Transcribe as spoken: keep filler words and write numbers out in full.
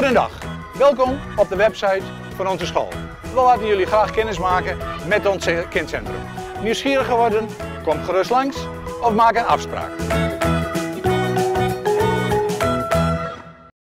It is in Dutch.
Goedendag, welkom op de website van onze school. We laten jullie graag kennis maken met ons kindcentrum. Nieuwsgierig geworden? Kom gerust langs of maak een afspraak.